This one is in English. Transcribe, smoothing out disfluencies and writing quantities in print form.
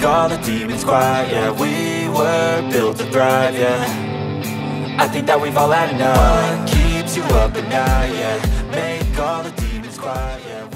all the demons quiet. Yeah, we were built to thrive, yeah. I think that we've all had enough. What keeps you up at night, yeah. Make all the demons quiet, yeah.